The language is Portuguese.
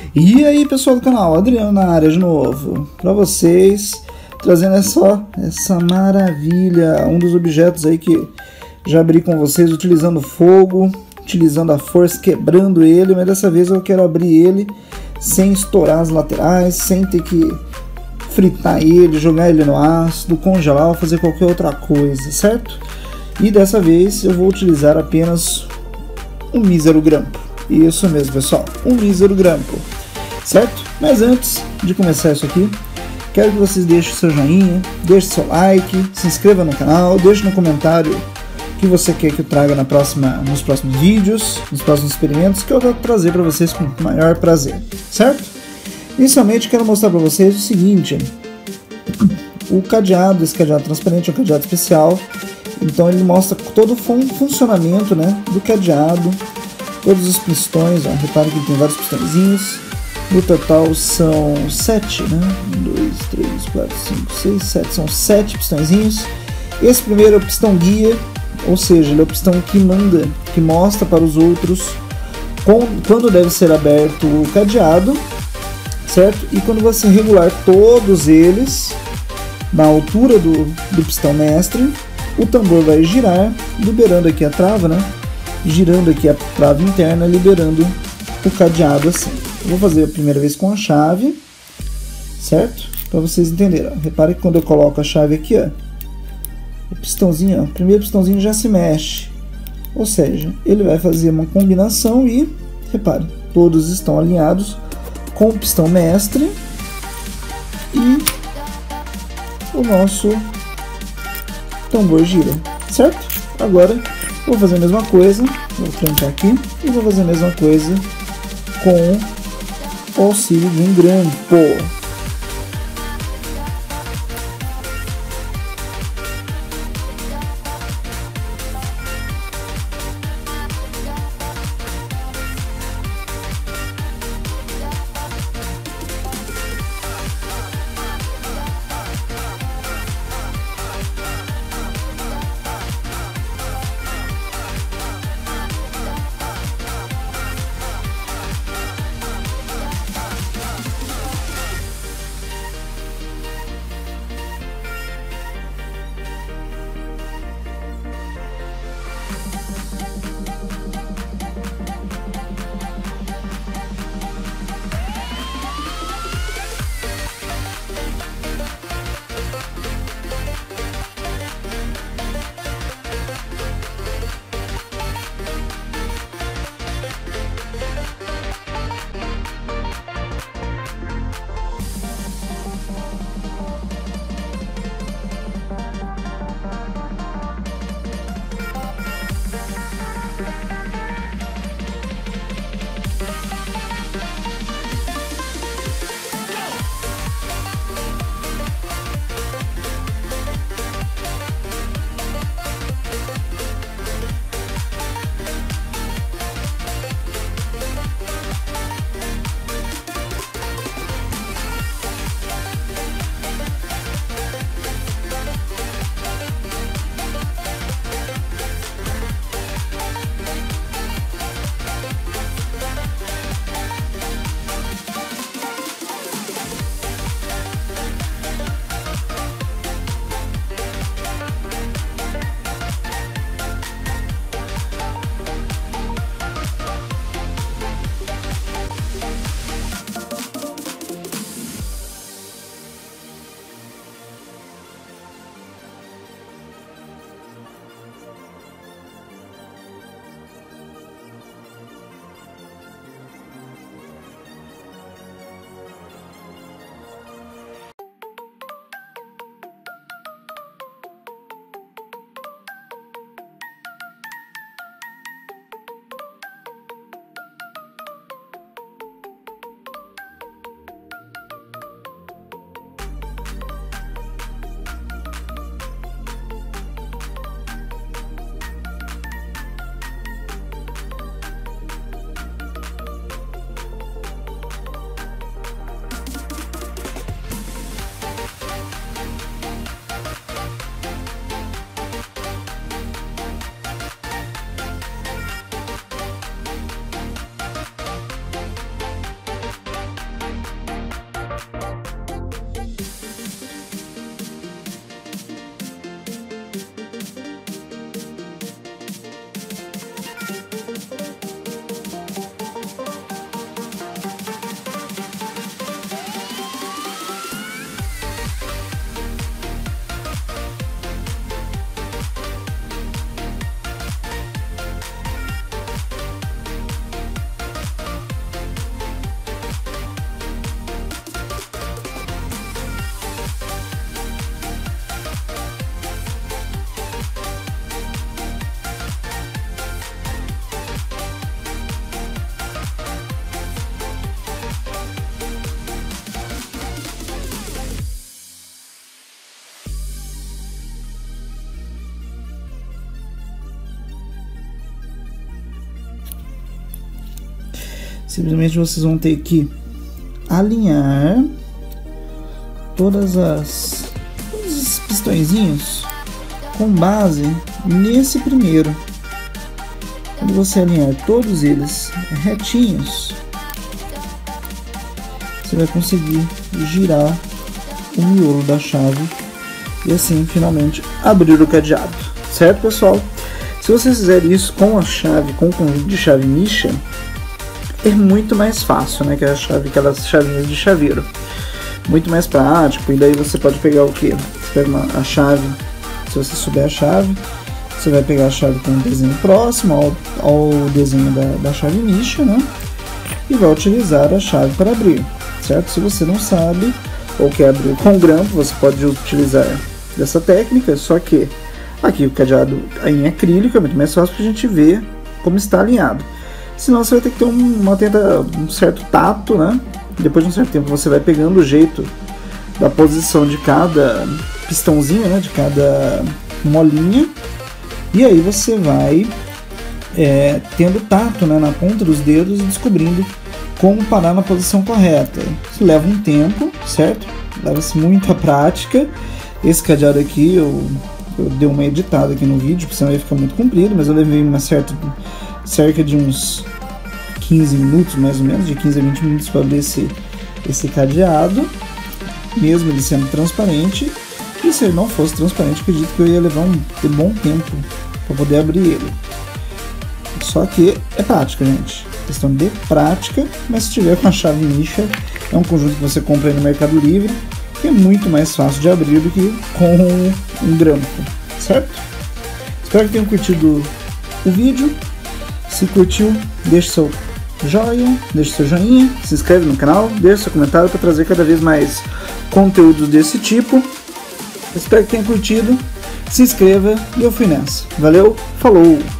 E aí, pessoal do canal, Adriano na área de novo, para vocês, trazendo essa maravilha, um dos objetos aí que já abri com vocês, utilizando fogo, utilizando a força, quebrando ele, mas dessa vez eu quero abrir ele sem estourar as laterais, sem ter que fritar ele, jogar ele no ácido, congelar ou fazer qualquer outra coisa, certo? E dessa vez eu vou utilizar apenas um mísero grampo. Isso mesmo, pessoal, um mísero grampo, certo? Mas antes de começar isso aqui, quero que vocês deixem o seu joinha, deixem seu like, se inscreva no canal, deixe no comentário o que você quer que eu traga nos próximos vídeos, nos próximos experimentos, que eu vou trazer para vocês com o maior prazer, certo? Inicialmente quero mostrar para vocês o seguinte: o cadeado, esse cadeado transparente é um cadeado especial, então ele mostra todo o funcionamento, né, do cadeado, todos os pistões, ó, reparem que ele tem vários pistõezinhos, no total são 7, né, 1, 2, 3, 4, 5, 6, 7, são 7 pistõezinhos. Esse primeiro é o pistão guia, ou seja, ele é o pistão que manda, que mostra para os outros quando deve ser aberto o cadeado, certo? E quando você regular todos eles na altura do pistão mestre, o tambor vai girar, liberando aqui a trava, né? Girando aqui a trava interna, liberando o cadeado assim. Eu vou fazer a primeira vez com a chave, certo? Para vocês entenderem. Repare que quando eu coloco a chave aqui, ó, o pistãozinho, ó, o primeiro pistãozinho já se mexe. Ou seja, ele vai fazer uma combinação e, repare, todos estão alinhados com o pistão mestre e o nosso tambor gira, certo? Agora vou fazer a mesma coisa, vou trancar aqui e vou fazer a mesma coisa com o auxílio de um grampo. Simplesmente vocês vão ter que alinhar todos esses pistõezinhos com base nesse primeiro. Quando você alinhar todos eles retinhos, você vai conseguir girar o miolo da chave e assim finalmente abrir o cadeado, certo, pessoal? Se vocês fizerem isso com a chave, com o conjunto de chave Misha, é muito mais fácil, né, que aquelas chavinhas de chaveiro, muito mais prático. E daí você pode pegar o que? Você pega a chave, se você souber a chave, você vai pegar a chave com um desenho próximo ao desenho da chave Misha, né, e vai utilizar a chave para abrir, certo? Se você não sabe ou quer abrir com grampo, você pode utilizar dessa técnica, só que aqui o cadeado em acrílico é muito mais fácil para a gente ver como está alinhado. Senão você vai ter que ter um certo tato, né? Depois de um certo tempo você vai pegando o jeito da posição de cada pistãozinho, né? De cada molinha. E aí você vai tendo tato, né? Na ponta dos dedos e descobrindo como parar na posição correta. Isso leva um tempo, certo? Leva-se muita prática. Esse cadeado aqui eu dei uma editada aqui no vídeo, porque senão ia ficar muito comprido, mas eu levei cerca de uns 15 minutos, mais ou menos, de 15 a 20 minutos para abrir esse cadeado, mesmo ele sendo transparente. E se ele não fosse transparente, acredito que eu ia levar um bom tempo para poder abrir ele. Só que é prática, gente, questão de prática, mas se tiver com a chave Misha, é um conjunto que você compra aí no Mercado Livre, que é muito mais fácil de abrir do que com um grampo, certo? Espero que tenham curtido o vídeo. Se curtiu, deixe seu joinha, deixe seu joinha, se inscreve no canal, deixe seu comentário para trazer cada vez mais conteúdos desse tipo. Espero que tenha curtido, se inscreva e eu fui nessa. Valeu, falou!